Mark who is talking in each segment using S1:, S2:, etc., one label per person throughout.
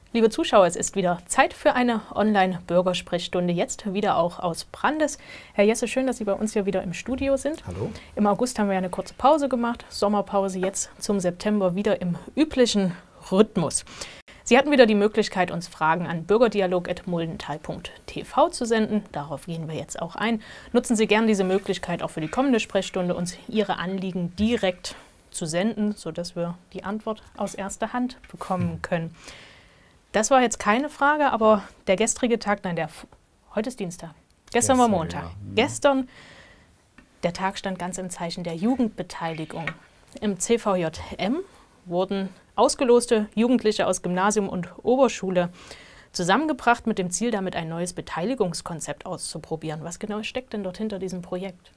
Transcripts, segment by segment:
S1: Liebe Zuschauer, es ist wieder Zeit für eine Online-Bürgersprechstunde, jetzt wieder auch aus Brandes. Herr Jesse, schön, dass Sie bei uns hier wieder im Studio sind.
S2: Hallo.
S1: Im August haben wir ja eine kurze Pause gemacht, Sommerpause, jetzt zum September wieder im üblichen Rhythmus. Sie hatten wieder die Möglichkeit, uns Fragen an bürgerdialog@muldental.tv zu senden. Darauf gehen wir jetzt auch ein. Nutzen Sie gern diese Möglichkeit auch für die kommende Sprechstunde, uns Ihre Anliegen direkt zu senden, sodass wir die Antwort aus erster Hand bekommen können. Das war jetzt keine Frage, aber der gestrige Tag, heute ist Dienstag, gestern war Montag.
S2: Ja.
S1: Gestern, der Tag stand ganz im Zeichen der Jugendbeteiligung. Im CVJM wurden ausgeloste Jugendliche aus Gymnasium und Oberschule zusammengebracht mit dem Ziel, damit ein neues Beteiligungskonzept auszuprobieren. Was genau steckt denn dort hinter diesem Projekt?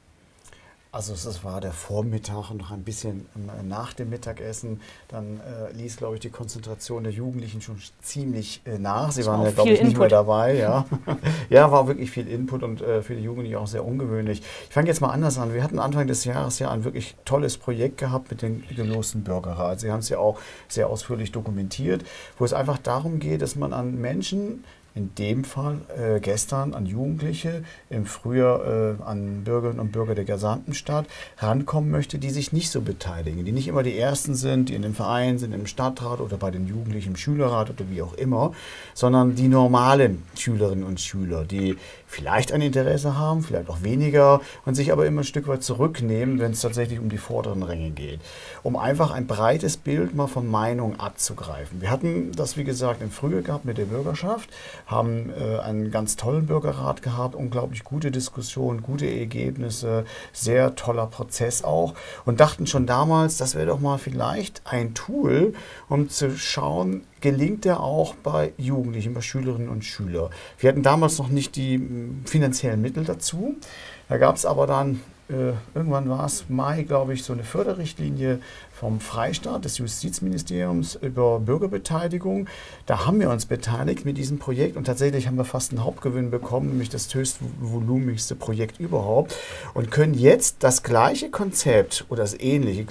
S2: Also es war der Vormittag und noch ein bisschen nach dem Mittagessen. Dann ließ, glaube ich, die Konzentration der Jugendlichen schon ziemlich nach. Sie waren ja, glaube ich, nicht mehr dabei. Ja. Ja, war wirklich viel Input und für die Jugendlichen auch sehr ungewöhnlich. Ich fange jetzt mal anders an. Wir hatten Anfang des Jahres ja ein wirklich tolles Projekt gehabt mit dem gelosten Bürgerrat. Sie haben es ja auch sehr ausführlich dokumentiert, wo es einfach darum geht, dass man an Menschen, in dem Fall gestern an Jugendliche, im Frühjahr an Bürgerinnen und Bürger der gesamten Stadt rankommen möchte, die sich nicht so beteiligen, die nicht immer die Ersten sind, die in dem Verein sind, im Stadtrat oder bei den Jugendlichen im Schülerrat oder wie auch immer, sondern die normalen Schülerinnen und Schüler, die vielleicht ein Interesse haben, vielleicht auch weniger und sich aber immer ein Stück weit zurücknehmen, wenn es tatsächlich um die vorderen Ränge geht, um einfach ein breites Bild mal von Meinungen abzugreifen. Wir hatten das, wie gesagt, im Frühjahr gehabt mit der Bürgerschaft, haben einen ganz tollen Bürgerrat gehabt, unglaublich gute Diskussionen, gute Ergebnisse, sehr toller Prozess auch und dachten schon damals, das wäre doch mal vielleicht ein Tool, um zu schauen, gelingt der auch bei Jugendlichen, bei Schülerinnen und Schülern. Wir hatten damals noch nicht die finanziellen Mittel dazu. Da gab es aber dann, irgendwann war es Mai, glaube ich, so eine Förderrichtlinie vom Freistaat, des Justizministeriums über Bürgerbeteiligung. Da haben wir uns beteiligt mit diesem Projekt und tatsächlich haben wir fast einen Hauptgewinn bekommen, nämlich das höchstvolumigste Projekt überhaupt und können jetzt das gleiche Konzept oder das ähnliche,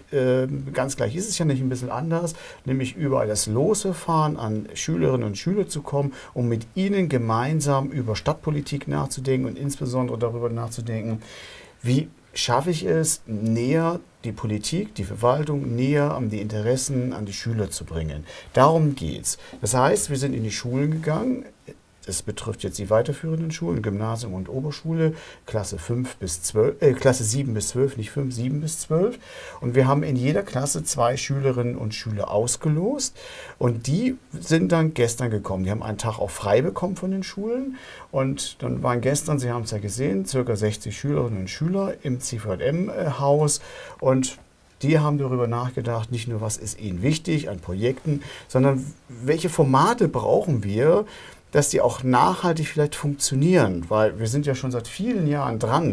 S2: ganz gleich ist es ja nicht, ein bisschen anders, nämlich über das Losverfahren an Schülerinnen und Schüler zu kommen, um mit ihnen gemeinsam über Stadtpolitik nachzudenken und insbesondere darüber nachzudenken, wie schaffe ich es, näher die Politik, die Verwaltung näher an die Interessen, an die Schüler zu bringen. Darum geht's. Das heißt, wir sind in die Schulen gegangen. Das betrifft jetzt die weiterführenden Schulen, Gymnasium und Oberschule, Klasse 7 bis 12, nicht 5, 7 bis 12. Und wir haben in jeder Klasse 2 Schülerinnen und Schüler ausgelost. Und die sind dann gestern gekommen. Die haben einen Tag auch frei bekommen von den Schulen. Und dann waren gestern, Sie haben es ja gesehen, ca. 60 Schülerinnen und Schüler im CVJM-Haus. Und die haben darüber nachgedacht, nicht nur, was ist ihnen wichtig an Projekten, sondern welche Formate brauchen wir, dass die auch nachhaltig vielleicht funktionieren, weil wir sind ja schon seit vielen Jahren dran,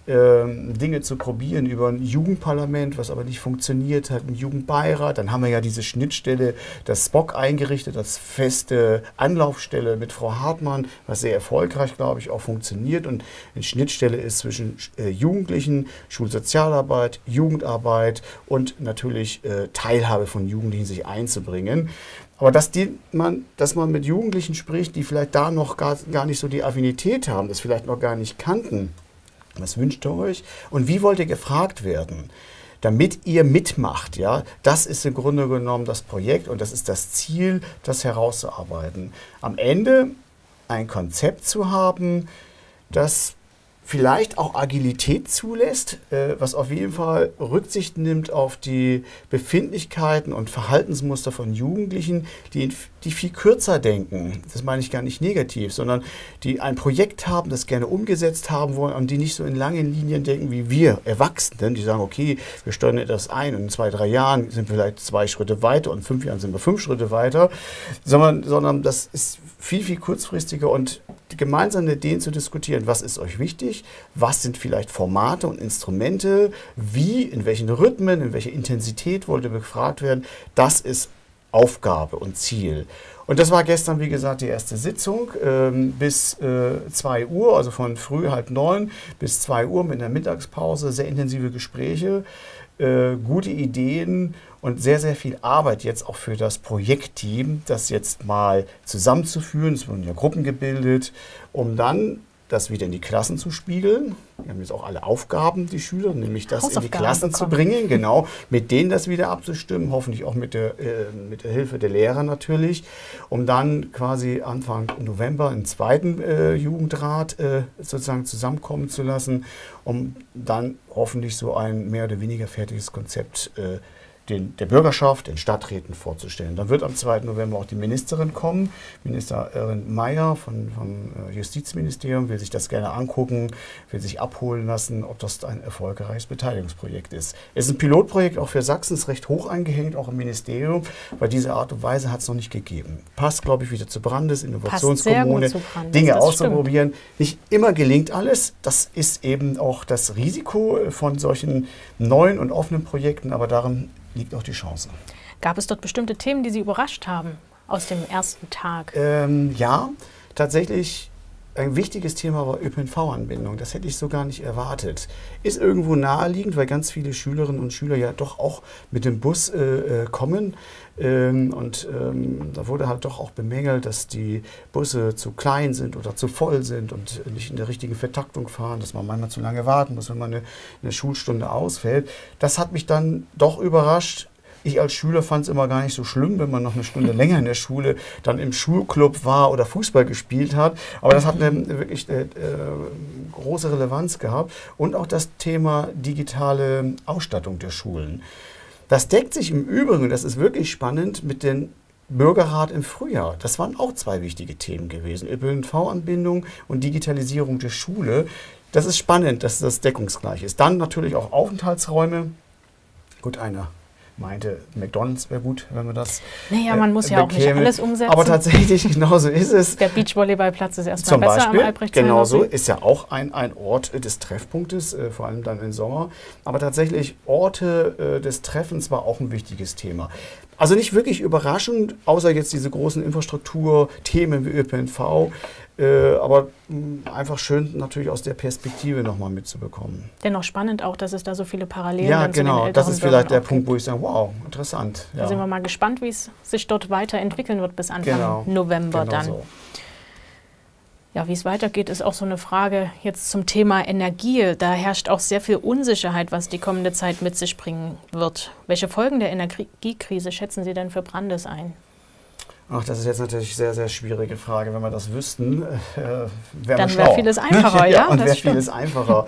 S2: Dinge zu probieren über ein Jugendparlament, was aber nicht funktioniert hat, ein Jugendbeirat. Dann haben wir ja diese Schnittstelle, das SPOC eingerichtet, als feste Anlaufstelle mit Frau Hartmann, was sehr erfolgreich, glaube ich, auch funktioniert und eine Schnittstelle ist zwischen Jugendlichen, Schulsozialarbeit, Jugendarbeit und natürlich Teilhabe von Jugendlichen sich einzubringen. Aber dass man mit Jugendlichen spricht, die vielleicht da noch gar nicht so die Affinität haben, das vielleicht noch gar nicht kannten. Was wünscht ihr euch? Und wie wollt ihr gefragt werden? Damit ihr mitmacht, ja, das ist im Grunde genommen das Projekt und das ist das Ziel, das herauszuarbeiten. Am Ende ein Konzept zu haben, das vielleicht auch Agilität zulässt, was auf jeden Fall Rücksicht nimmt auf die Befindlichkeiten und Verhaltensmuster von Jugendlichen, die viel kürzer denken. Das meine ich gar nicht negativ, sondern die ein Projekt haben, das gerne umgesetzt haben wollen und die nicht so in langen Linien denken wie wir Erwachsenen, die sagen, okay, wir steuern etwas ein und in 2, 3 Jahren sind wir vielleicht 2 Schritte weiter und in 5 Jahren sind wir 5 Schritte weiter, sondern das ist viel, viel kurzfristiger und gemeinsam mit denen zu diskutieren, was ist euch wichtig, was sind vielleicht Formate und Instrumente, wie, in welchen Rhythmen, in welcher Intensität wollt ihr befragt werden, das ist Aufgabe und Ziel. Und das war gestern, wie gesagt, die erste Sitzung bis 2 Uhr, also von früh 8:30 bis 2 Uhr mit einer Mittagspause, sehr intensive Gespräche. gute Ideen und sehr, sehr viel Arbeit jetzt auch für das Projektteam, das jetzt mal zusammenzuführen. Es wurden ja Gruppen gebildet, um dann das wieder in die Klassen zu spiegeln. Wir haben jetzt auch alle Aufgaben, die Schüler, nämlich das in die Klassen zu bringen, genau, mit denen das wieder abzustimmen, hoffentlich auch mit der Hilfe der Lehrer natürlich, um dann quasi Anfang November einen zweiten Jugendrat sozusagen zusammenkommen zu lassen, um dann hoffentlich so ein mehr oder weniger fertiges Konzept der Bürgerschaft, den Stadträten vorzustellen. Dann wird am 2. November auch die Ministerin kommen, Ministerin Mayer vom Justizministerium, will sich das gerne angucken, will sich abholen lassen, ob das ein erfolgreiches Beteiligungsprojekt ist. Es ist ein Pilotprojekt auch für Sachsen, ist recht hoch eingehängt, auch im Ministerium, weil diese Art und Weise hat es noch nicht gegeben. Passt, glaube ich, wieder zu Brandes, Innovationskommune, Dinge auszuprobieren. Nicht immer gelingt alles, das ist eben auch das Risiko von solchen neuen und offenen Projekten, aber darin liegt auch die Chance.
S1: Gab es dort bestimmte Themen, die Sie überrascht haben aus dem ersten Tag?
S2: Ja, tatsächlich ein wichtiges Thema war ÖPNV-Anbindung. Das hätte ich so gar nicht erwartet. Ist irgendwo naheliegend, weil ganz viele Schülerinnen und Schüler ja doch auch mit dem Bus kommen. Da wurde halt doch auch bemängelt, dass die Busse zu klein sind oder zu voll sind und nicht in der richtigen Vertaktung fahren, dass man manchmal zu lange warten muss, wenn man eine Schulstunde ausfällt. Das hat mich dann doch überrascht. Ich als Schüler fand es immer gar nicht so schlimm, wenn man noch eine Stunde länger in der Schule dann im Schulclub war oder Fußball gespielt hat. Aber das hat wirklich große Relevanz gehabt. Und auch das Thema digitale Ausstattung der Schulen. Das deckt sich im Übrigen, das ist wirklich spannend, mit dem Bürgerrat im Frühjahr. Das waren auch zwei wichtige Themen gewesen. ÖPNV-Anbindung und Digitalisierung der Schule. Das ist spannend, dass das deckungsgleich ist. Dann natürlich auch Aufenthaltsräume. Gut, einer meinte, McDonald's wäre gut, wenn wir das
S1: Naja, man muss ja auch nicht alles umsetzen.
S2: Aber tatsächlich, genauso ist es.
S1: Der Beachvolleyballplatz ist erstmal besser am Albrechtsheimer.
S2: Genauso, ist ja auch ein Ort des Treffpunktes, vor allem dann im Sommer. Aber tatsächlich, Orte des Treffens war auch ein wichtiges Thema. Also nicht wirklich überraschend, außer jetzt diese großen Infrastrukturthemen wie ÖPNV, aber einfach schön natürlich aus der Perspektive nochmal mitzubekommen.
S1: Dennoch spannend auch, dass es da so viele Parallelen
S2: zu den älteren
S1: Bürgern
S2: das ist vielleicht der Punkt, wo ich sage, wow, interessant.
S1: Da sind wir mal gespannt, wie es sich dort weiterentwickeln wird bis Anfang November dann. So. Ja, wie es weitergeht, ist auch so eine Frage jetzt zum Thema Energie. Da herrscht auch sehr viel Unsicherheit, was die kommende Zeit mit sich bringen wird. Welche Folgen der Energiekrise schätzen Sie denn für Brandes ein?
S2: Ach, das ist jetzt natürlich eine sehr, sehr schwierige Frage. Wenn wir das wüssten, wären wir schlau.
S1: Dann wäre vieles einfacher, ja?
S2: Und wäre vieles einfacher.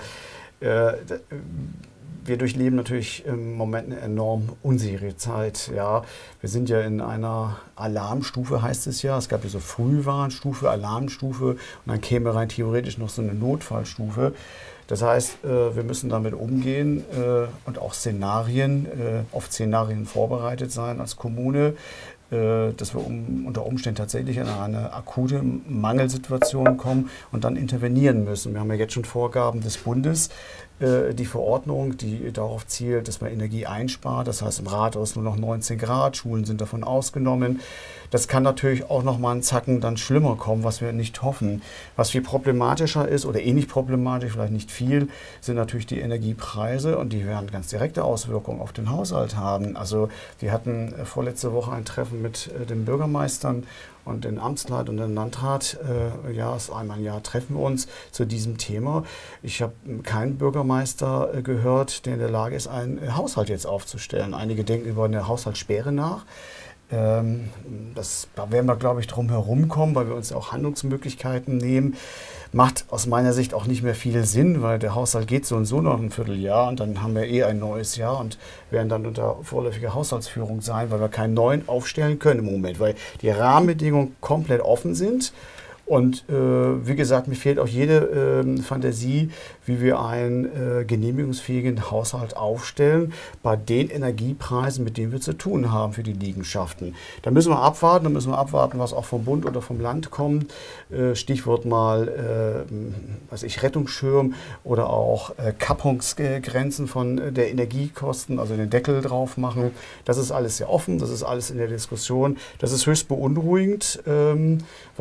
S2: Wir durchleben natürlich im Moment eine enorm unsichere Zeit. Ja. Wir sind ja in einer Alarmstufe, heißt es ja. Es gab ja so Frühwarnstufe, Alarmstufe und dann käme rein theoretisch noch so eine Notfallstufe. Das heißt, wir müssen damit umgehen und auch auf Szenarien vorbereitet sein als Kommune, dass wir unter Umständen tatsächlich in eine akute Mangelsituation kommen und dann intervenieren müssen. Wir haben ja jetzt schon Vorgaben des Bundes, die Verordnung, die darauf zielt, dass man Energie einspart. Das heißt, im Rathaus nur noch 19 Grad, Schulen sind davon ausgenommen. Das kann natürlich auch noch mal einen Zacken dann schlimmer kommen, was wir nicht hoffen. Was viel problematischer ist oder ähnlich problematisch, vielleicht nicht viel, sind natürlich die Energiepreise und die werden ganz direkte Auswirkungen auf den Haushalt haben. Also wir hatten vorletzte Woche ein Treffen mit den Bürgermeistern und den Amtsleitern und den Landrat. Einmal im Jahr treffen wir uns zu diesem Thema. Ich habe keinen Bürgermeister gehört, der in der Lage ist, einen Haushalt jetzt aufzustellen. Einige denken über eine Haushaltssperre nach. Da werden wir, glaube ich, drum herum kommen, weil wir uns auch Handlungsmöglichkeiten nehmen. Macht aus meiner Sicht auch nicht mehr viel Sinn, weil der Haushalt geht so und so noch ein Vierteljahr und dann haben wir ein neues Jahr und werden dann unter vorläufiger Haushaltsführung sein, weil wir keinen neuen aufstellen können im Moment, weil die Rahmenbedingungen komplett offen sind. Und wie gesagt, mir fehlt auch jede Fantasie, wie wir einen genehmigungsfähigen Haushalt aufstellen bei den Energiepreisen, mit denen wir zu tun haben für die Liegenschaften. Da müssen wir abwarten, was auch vom Bund oder vom Land kommt. Stichwort mal Rettungsschirm oder auch Kappungsgrenzen von der Energiekosten, also den Deckel drauf machen. Das ist alles sehr offen, das ist alles in der Diskussion. Das ist höchst beunruhigend, weil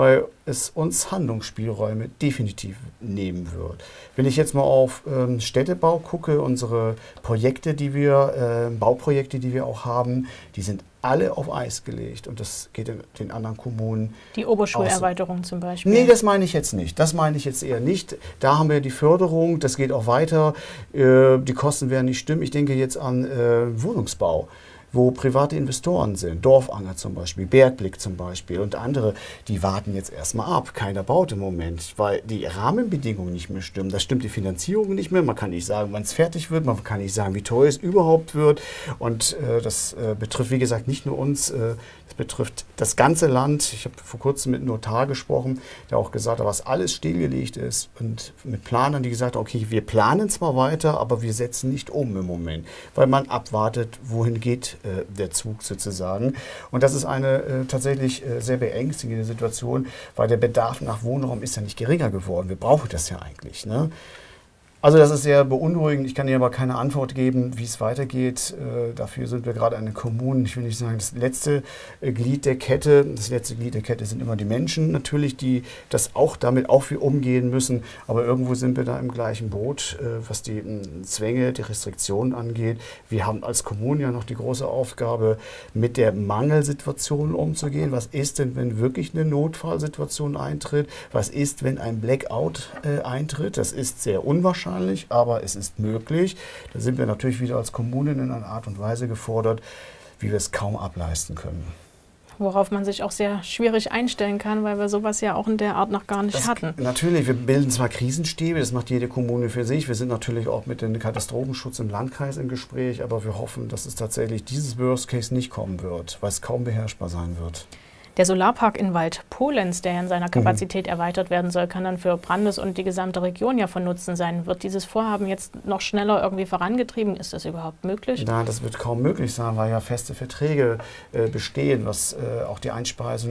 S2: es uns Handlungsspielräume definitiv nehmen wird. Wenn ich jetzt mal auf Städtebau gucke, unsere Projekte, Bauprojekte, die wir auch haben, die sind alle auf Eis gelegt und das geht in den anderen Kommunen.
S1: Die Oberschulerweiterung zum Beispiel?
S2: Nee, das meine ich jetzt nicht. Das meine ich jetzt eher nicht. Da haben wir die Förderung, das geht auch weiter. Die Kosten werden nicht stimmen. Ich denke jetzt an Wohnungsbau, wo private Investoren sind, Dorfanger zum Beispiel, Bergblick zum Beispiel und andere, die warten jetzt erstmal ab. Keiner baut im Moment, weil die Rahmenbedingungen nicht mehr stimmen. Da stimmt die Finanzierung nicht mehr. Man kann nicht sagen, wann es fertig wird. Man kann nicht sagen, wie teuer es überhaupt wird. Und das betrifft, wie gesagt, nicht nur uns. Das betrifft das ganze Land. Ich habe vor kurzem mit einem Notar gesprochen, der auch gesagt hat, was alles stillgelegt ist. Und mit Planern, die gesagt haben, okay, wir planen zwar weiter, aber wir setzen nicht um im Moment, weil man abwartet, wohin geht der Zug sozusagen. Und das ist eine tatsächlich sehr beängstigende Situation, weil der Bedarf nach Wohnraum ist ja nicht geringer geworden. Wir brauchen das ja eigentlich, ne? Also das ist sehr beunruhigend. Ich kann Ihnen aber keine Antwort geben, wie es weitergeht. Dafür sind wir gerade eine Kommune. Ich will nicht sagen, das letzte Glied der Kette. Das letzte Glied der Kette sind immer die Menschen natürlich, die das auch damit auch viel umgehen müssen. Aber irgendwo sind wir da im gleichen Boot, was die Zwänge, die Restriktionen angeht. Wir haben als Kommune ja noch die große Aufgabe, mit der Mangelsituation umzugehen. Was ist denn, wenn wirklich eine Notfallsituation eintritt? Was ist, wenn ein Blackout eintritt? Das ist sehr unwahrscheinlich, aber es ist möglich. Da sind wir natürlich wieder als Kommunen in einer Art und Weise gefordert, wie wir es kaum ableisten können.
S1: Worauf man sich auch sehr schwierig einstellen kann, weil wir sowas ja auch in der Art noch gar nicht hatten.
S2: Natürlich, wir bilden zwar Krisenstäbe, das macht jede Kommune für sich. Wir sind natürlich auch mit dem Katastrophenschutz im Landkreis im Gespräch, aber wir hoffen, dass es tatsächlich dieses Worst Case nicht kommen wird, weil es kaum beherrschbar sein wird.
S1: Der Solarpark in Waldpolenz, der in seiner Kapazität erweitert werden soll, kann dann für Brandes und die gesamte Region ja von Nutzen sein. Wird dieses Vorhaben jetzt noch schneller irgendwie vorangetrieben? Ist das überhaupt möglich?
S2: Nein, das wird kaum möglich sein, weil ja feste Verträge bestehen, was auch die Einspeisung,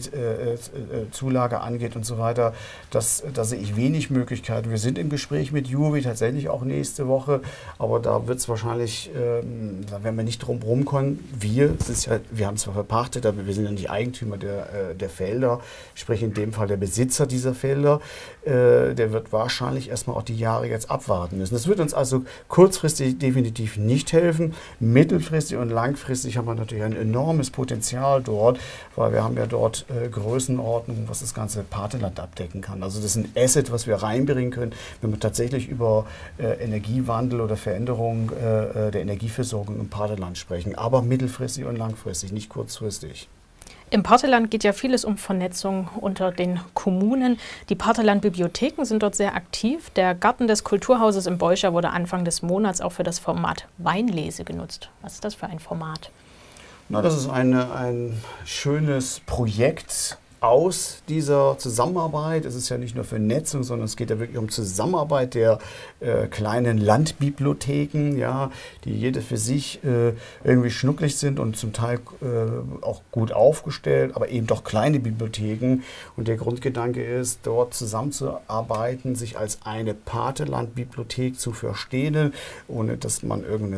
S2: Zulage angeht und so weiter. Da sehe ich wenig Möglichkeiten. Wir sind im Gespräch mit Juwi tatsächlich auch nächste Woche, aber da wird es wahrscheinlich, da werden wir nicht drum rumkommen. Wir haben zwar verpachtet, aber wir sind ja nicht Eigentümer der Felder, sprich in dem Fall der Besitzer dieser Felder, der wird wahrscheinlich erstmal auch die Jahre jetzt abwarten müssen. Das wird uns also kurzfristig definitiv nicht helfen. Mittelfristig und langfristig haben wir natürlich ein enormes Potenzial dort, weil wir haben ja dort Größenordnungen, was das ganze Pateland abdecken kann. Also das ist ein Asset, was wir reinbringen können, wenn wir tatsächlich über Energiewandel oder Veränderung der Energieversorgung im Pateland sprechen. Aber mittelfristig und langfristig, nicht kurzfristig.
S1: Im Parteland geht ja vieles um Vernetzung unter den Kommunen. Die Parteland-Bibliotheken sind dort sehr aktiv. Der Garten des Kulturhauses im Beuscher wurde Anfang des Monats auch für das Format Weinlese genutzt. Was ist das für ein Format?
S2: Na, das ist ein schönes Projekt aus dieser Zusammenarbeit. Es ist ja nicht nur Vernetzung, sondern es geht ja wirklich um Zusammenarbeit der kleinen Landbibliotheken, ja, die jede für sich irgendwie schnucklig sind und zum Teil auch gut aufgestellt, aber eben doch kleine Bibliotheken. Und der Grundgedanke ist, dort zusammenzuarbeiten, sich als eine Pateland-Bibliothek zu verstehen, ohne dass man ohne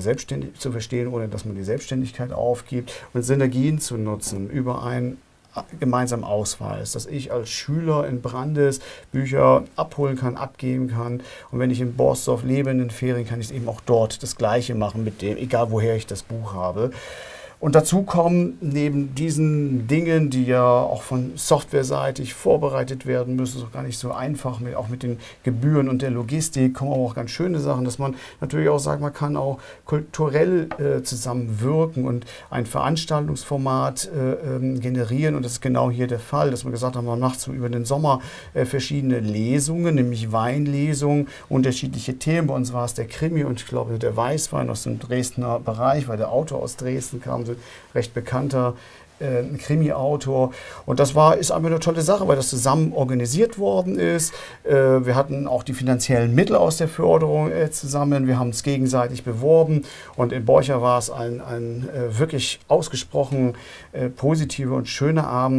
S2: dass man die Selbstständigkeit aufgibt und Synergien zu nutzen über ein gemeinsam Ausweis, dass ich als Schüler in Brandes Bücher abholen kann, abgeben kann. Und wenn ich in Borsdorf lebe, in den Ferien, kann ich eben auch dort das Gleiche machen mit dem, egal woher ich das Buch habe. Und dazu kommen neben diesen Dingen, die ja auch von softwareseitig vorbereitet werden müssen, ist auch gar nicht so einfach, auch mit den Gebühren und der Logistik, kommen auch ganz schöne Sachen, dass man natürlich auch sagt, man kann auch kulturell zusammenwirken und ein Veranstaltungsformat generieren. Und das ist genau hier der Fall, dass man gesagt hat, man macht so über den Sommer verschiedene Lesungen, nämlich Weinlesungen, unterschiedliche Themen. Bei uns war es der Krimi und ich glaube der Weißwein aus dem Dresdner Bereich, weil der Autor aus Dresden kam, recht bekannter Krimi-Autor. Und das ist einfach eine tolle Sache, weil das zusammen organisiert worden ist. Wir hatten auch die finanziellen Mittel aus der Förderung zusammen. Wir haben es gegenseitig beworben. Und in Borcher war es ein wirklich ausgesprochen positiver und schöner Abend.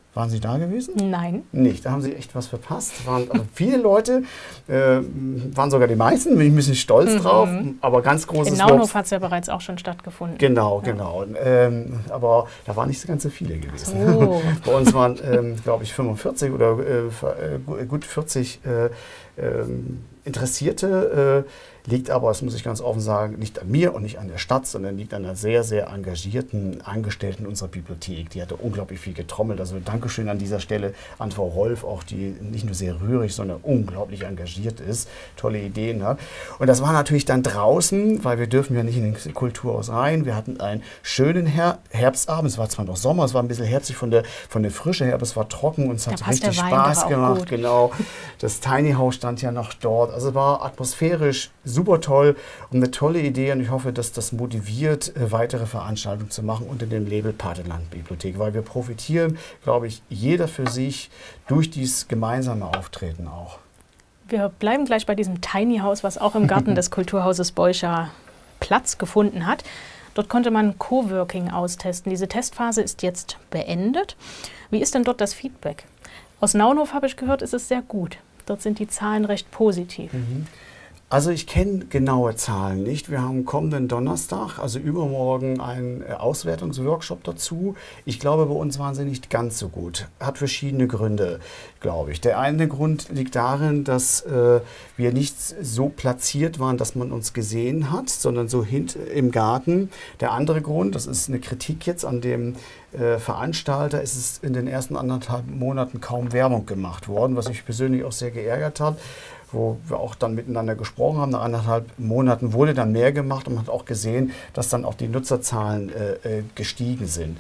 S2: Waren Sie da gewesen?
S1: Nein.
S2: Nicht, da haben Sie echt was verpasst. Waren viele Leute, waren sogar die meisten, bin ich ein bisschen stolz drauf, aber ganz großes
S1: In Naunhof hat es ja bereits auch schon stattgefunden.
S2: Genau, ja. Genau. Aber da waren nicht so ganz so viele gewesen. Oh. Bei uns waren, glaube ich, 45 oder gut 40 Interessierte. Liegt aber, das muss ich ganz offen sagen, nicht an mir und nicht an der Stadt, sondern liegt an einer sehr, sehr engagierten Angestellten unserer Bibliothek. Die hatte unglaublich viel getrommelt. Also Dankeschön an dieser Stelle an Frau Rolf, auch die nicht nur sehr rührig, sondern unglaublich engagiert ist, tolle Ideen hat. Und das war natürlich dann draußen, weil wir dürfen ja nicht in den Kulturhaus rein. Wir hatten einen schönen Herbstabend. Es war zwar noch Sommer, es war ein bisschen herbstlich von der Frische her, aber es war trocken und es hat richtig Spaß gemacht. Genau. Das Tiny House stand ja noch dort. Also war atmosphärisch super toll und eine tolle Idee und ich hoffe, dass das motiviert, weitere Veranstaltungen zu machen unter dem Label Pateland Bibliothek, weil wir profitieren, glaube ich, jeder für sich durch dieses gemeinsame Auftreten auch.
S1: Wir bleiben gleich bei diesem Tiny House, was auch im Garten des Kulturhauses Beuscha Platz gefunden hat. Dort konnte man Coworking austesten. Diese Testphase ist jetzt beendet. Wie ist denn dort das Feedback? Aus Naunhof habe ich gehört, ist es sehr gut. Dort sind die Zahlen recht positiv.
S2: Also ich kenne genaue Zahlen nicht. Wir haben kommenden Donnerstag, also übermorgen, einen Auswertungsworkshop dazu. Ich glaube, bei uns waren sie nicht ganz so gut. Hat verschiedene Gründe, glaube ich. Der eine Grund liegt darin, dass wir nicht so platziert waren, dass man uns gesehen hat, sondern so im Garten. Der andere Grund, das ist eine Kritik jetzt an dem Veranstalter, ist es in den ersten 1,5 Monaten kaum Werbung gemacht worden, was mich persönlich auch sehr geärgert hat, wo wir auch dann miteinander gesprochen haben. Nach 1,5 Monaten wurde dann mehr gemacht und man hat auch gesehen, dass dann auch die Nutzerzahlen gestiegen sind.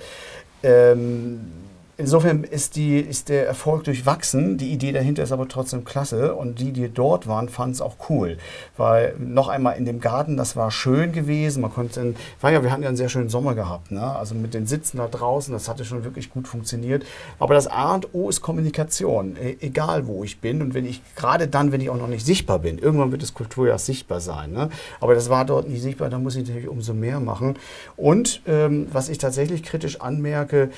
S2: Insofern ist der Erfolg durchwachsen. Die Idee dahinter ist aber trotzdem klasse. Und die dort waren, fanden es auch cool. Weil noch einmal in dem Garten, das war schön gewesen. Man konnte, wir hatten ja einen sehr schönen Sommer gehabt. Ne? Also mit den Sitzen da draußen, das hatte schon wirklich gut funktioniert. Aber das A und O ist Kommunikation. Egal wo ich bin. Und gerade dann, wenn ich auch noch nicht sichtbar bin. Irgendwann wird das Kulturjahr sichtbar sein. Ne? Aber das war dort nicht sichtbar, da muss ich natürlich umso mehr machen. Und was ich tatsächlich kritisch anmerke,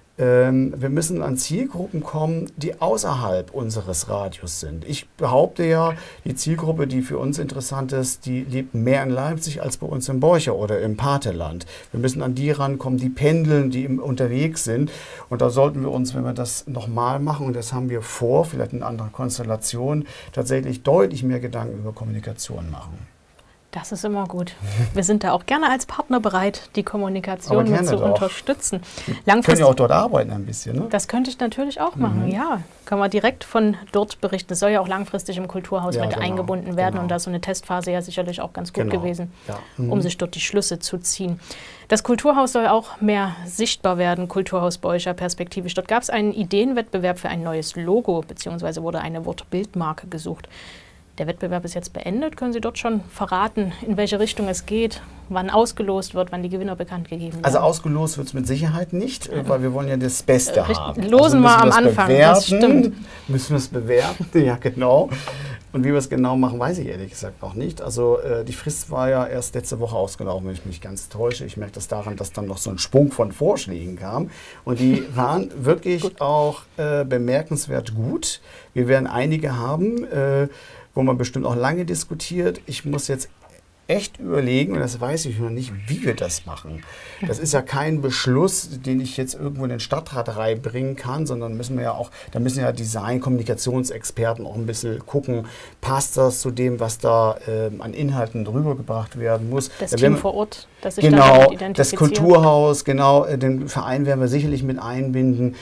S2: wir müssen an Zielgruppen kommen, die außerhalb unseres Radius sind. Ich behaupte ja, die Zielgruppe, die für uns interessant ist, die lebt mehr in Leipzig als bei uns in Beuscha oder im Pateland. Wir müssen an die rankommen, die pendeln, die unterwegs sind. Und da sollten wir uns, wenn wir das nochmal machen, und das haben wir vor, vielleicht in anderer Konstellation, tatsächlich deutlich mehr Gedanken über Kommunikation machen.
S1: Das ist immer gut. Wir sind da auch gerne als Partner bereit, die Kommunikation mit zu unterstützen.
S2: Langfristig können ja auch dort arbeiten ein bisschen, ne?
S1: Das könnte ich natürlich auch machen, ja. Können wir direkt von dort berichten. Das soll ja auch langfristig im Kulturhaus mit eingebunden werden. Und da ist so eine Testphase ja sicherlich auch ganz gut gewesen, um sich dort die Schlüsse zu ziehen. Das Kulturhaus soll auch mehr sichtbar werden, Kulturhaus Beuscha perspektivisch. Dort gab es einen Ideenwettbewerb für ein neues Logo, beziehungsweise wurde eine Wortbildmarke gesucht. Der Wettbewerb ist jetzt beendet. Können Sie dort schon verraten, in welche Richtung es geht, wann ausgelost wird, wann die Gewinner bekannt gegeben werden?
S2: Also ausgelost wird es mit Sicherheit nicht, weil wir wollen ja das Beste haben.
S1: Losen wir am Anfang, das stimmt.
S2: Müssen wir es bewerten, ja genau. Und wie wir es genau machen, weiß ich ehrlich gesagt noch nicht. Also die Frist war ja erst letzte Woche ausgelaufen, wenn ich mich ganz täusche. Ich merke das daran, dass dann noch so ein Schwung von Vorschlägen kam. Und die waren wirklich auch bemerkenswert gut. Wir werden einige haben, wo man bestimmt auch lange diskutiert. Ich muss jetzt echt überlegen, und das weiß ich noch nicht, wie wir das machen. Das ist ja kein Beschluss, den ich jetzt irgendwo in den Stadtrat reinbringen kann, sondern da müssen ja Design-Kommunikationsexperten auch ein bisschen gucken, passt das zu dem, was da an Inhalten rübergebracht werden muss.
S1: Das Team vor Ort, das sich
S2: damit identifiziert. Das Kulturhaus, den Verein werden wir sicherlich mit einbinden.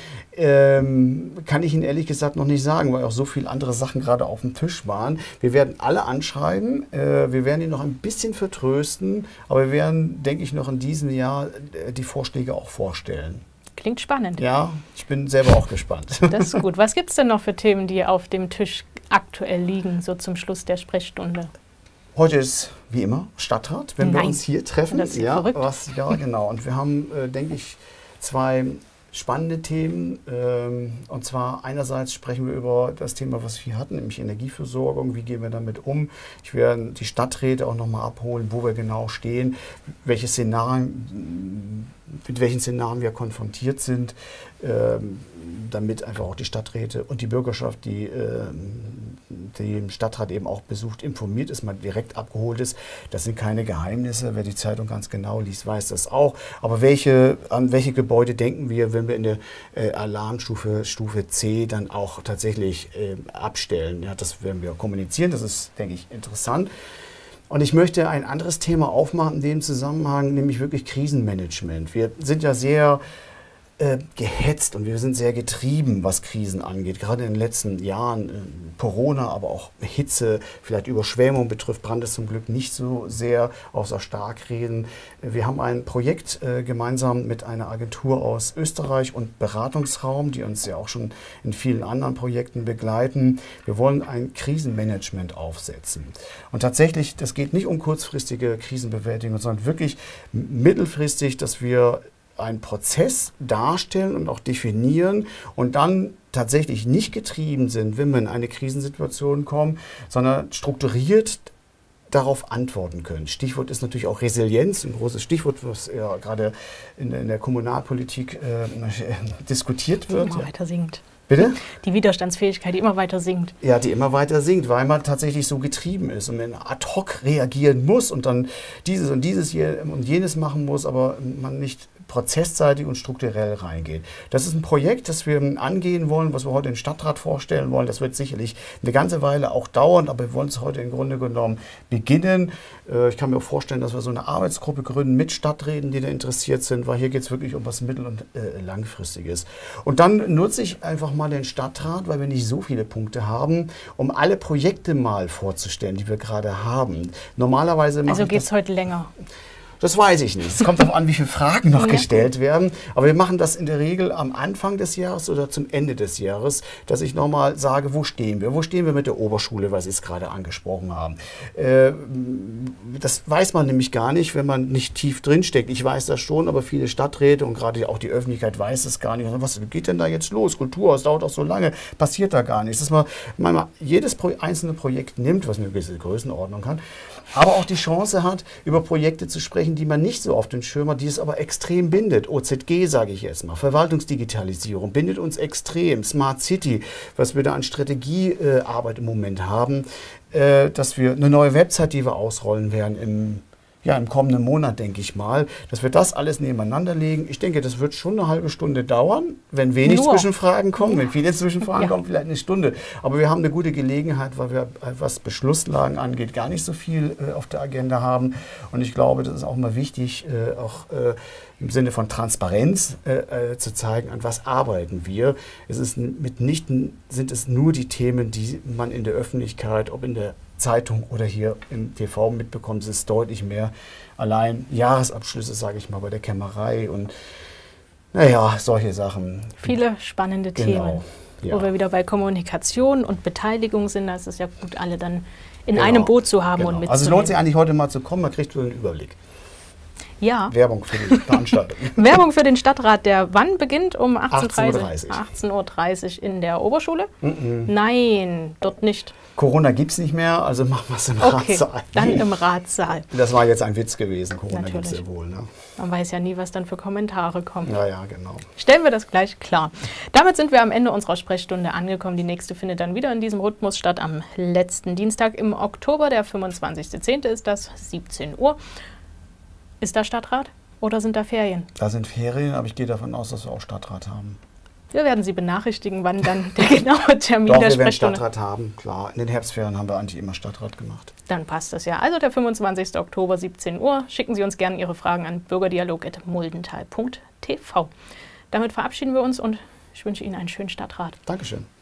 S2: Kann ich Ihnen ehrlich gesagt noch nicht sagen, weil auch so viele andere Sachen gerade auf dem Tisch waren. Wir werden alle anschreiben, wir werden ihn noch ein bisschen vertrösten, aber wir werden, denke ich, noch in diesem Jahr die Vorschläge auch vorstellen.
S1: Klingt spannend.
S2: Ja, ich bin selber auch gespannt.
S1: Das ist gut. Was gibt es denn noch für Themen, die auf dem Tisch aktuell liegen, so zum Schluss der Sprechstunde?
S2: Heute ist, wie immer, Stadtrat, wenn wir uns hier treffen.
S1: Das ist verrückt.
S2: Ja, genau. Und wir haben, denke ich, zwei spannende Themen. Und zwar einerseits sprechen wir über das Thema, was wir hatten, nämlich Energieversorgung. Wie gehen wir damit um? Ich werde die Stadträte auch nochmal abholen, wo wir genau stehen, welche Szenarien, mit welchen Szenarien wir konfrontiert sind, damit einfach auch die Stadträte und die Bürgerschaft, die den Stadtrat eben auch besucht, informiert ist, mal direkt abgeholt ist. Das sind keine Geheimnisse. Wer die Zeitung ganz genau liest, weiß das auch. Aber an welche Gebäude denken wir, wenn wir in der Alarmstufe Stufe C dann auch tatsächlich abstellen? Ja, das werden wir kommunizieren. Das ist, denke ich, interessant. Und ich möchte ein anderes Thema aufmachen in dem Zusammenhang, nämlich wirklich Krisenmanagement. Wir sind ja sehr gehetzt und wir sind sehr getrieben, was Krisen angeht. Gerade in den letzten Jahren, Corona, aber auch Hitze, vielleicht Überschwemmung betrifft Brandes zum Glück nicht so sehr, außer Starkregen. Wir haben ein Projekt gemeinsam mit einer Agentur aus Österreich und Beratungsraum, die uns ja auch schon in vielen anderen Projekten begleiten. Wir wollen ein Krisenmanagement aufsetzen. Und tatsächlich, das geht nicht um kurzfristige Krisenbewältigung, sondern wirklich mittelfristig, dass wir einen Prozess darstellen und auch definieren und dann tatsächlich nicht getrieben sind, wenn wir in eine Krisensituation kommen, sondern strukturiert darauf antworten können. Stichwort ist natürlich auch Resilienz, ein großes Stichwort, was ja gerade in der Kommunalpolitik diskutiert wird.
S1: Die immer weiter sinkt.
S2: Bitte?
S1: Die Widerstandsfähigkeit, die immer weiter sinkt.
S2: Ja, die immer weiter sinkt, weil man tatsächlich so getrieben ist und man ad hoc reagieren muss und dann dieses und jenes machen muss, aber man nicht prozessseitig und strukturell reingeht. Das ist ein Projekt, das wir angehen wollen, was wir heute im Stadtrat vorstellen wollen. Das wird sicherlich eine ganze Weile auch dauern, aber wir wollen es heute im Grunde genommen beginnen. Ich kann mir auch vorstellen, dass wir so eine Arbeitsgruppe gründen mit Stadträten, die da interessiert sind, weil hier geht es wirklich um was mittel- und langfristiges. Und dann nutze ich einfach mal den Stadtrat, weil wir nicht so viele Punkte haben, um alle Projekte mal vorzustellen, die wir gerade haben. Normalerweise
S1: also geht es heute länger?
S2: Das weiß ich nicht. Es kommt darauf an, wie viele Fragen noch gestellt werden. Aber wir machen das in der Regel am Anfang des Jahres oder zum Ende des Jahres, dass ich nochmal sage, wo stehen wir? Wo stehen wir mit der Oberschule, was Sie es gerade angesprochen haben? Das weiß man nämlich gar nicht, wenn man nicht tief drinsteckt. Ich weiß das schon, aber viele Stadträte und gerade auch die Öffentlichkeit weiß es gar nicht. Was geht denn da jetzt los? Kulturhaus dauert auch so lange, passiert da gar nichts. Dass man jedes einzelne Projekt nimmt, was eine gewisse Größenordnung hat, aber auch die Chance hat, über Projekte zu sprechen, die man nicht so auf den Schirm hat, die es aber extrem bindet. OZG, sage ich jetzt mal, Verwaltungsdigitalisierung bindet uns extrem. Smart City, was wir da an Strategiearbeit im Moment haben, dass wir eine neue Website, die wir ausrollen werden im kommenden Monat, denke ich mal, dass wir das alles nebeneinander legen. Ich denke, das wird schon eine halbe Stunde dauern, wenn wenig Zwischenfragen kommen. Wenn viele Zwischenfragen kommen, vielleicht eine Stunde. Aber wir haben eine gute Gelegenheit, weil wir, was Beschlusslagen angeht, gar nicht so viel auf der Agenda haben. Und ich glaube, das ist auch mal wichtig, im Sinne von Transparenz zu zeigen, an was arbeiten wir. Es ist mitnichten sind es nur die Themen, die man in der Öffentlichkeit, ob in der Zeitung oder hier im TV mitbekommt, es ist deutlich mehr. Allein Jahresabschlüsse, sage ich mal, bei der Kämmerei und naja, solche Sachen.
S1: Viele spannende Themen. Ja. Wo wir wieder bei Kommunikation und Beteiligung sind, da ist es ja gut, alle dann in einem Boot zu haben und mitzunehmen.
S2: Also es lohnt sich eigentlich heute mal zu kommen, man kriegt so einen Überblick.
S1: Ja.
S2: Werbung für die Veranstaltung.
S1: Werbung für den Stadtrat, der wann beginnt? Um 18:30 Uhr in der Oberschule? Nein, dort nicht.
S2: Corona gibt es nicht mehr, also machen wir es im Ratssaal.
S1: Dann im Ratssaal.
S2: Das war jetzt ein Witz gewesen, Corona gibt es ja wohl. Ne?
S1: Man weiß ja nie, was dann für Kommentare kommen.
S2: Ja, genau.
S1: Stellen wir das gleich klar. Damit sind wir am Ende unserer Sprechstunde angekommen. Die nächste findet dann wieder in diesem Rhythmus statt am letzten Dienstag im Oktober. Der 25.10. ist das, 17 Uhr. Ist da Stadtrat oder sind da Ferien?
S2: Da sind Ferien, aber ich gehe davon aus, dass wir auch Stadtrat haben.
S1: Wir werden Sie benachrichtigen, wann dann der genaue Termin
S2: Doch,
S1: der
S2: wir werden
S1: Sprechstunde.
S2: Stadtrat haben, klar. In den Herbstferien haben wir eigentlich immer Stadtrat gemacht.
S1: Dann passt das ja. Also der 25. Oktober, 17 Uhr. Schicken Sie uns gerne Ihre Fragen an bürgerdialog@muldental.tv. Damit verabschieden wir uns und ich wünsche Ihnen einen schönen Stadtrat.
S2: Dankeschön.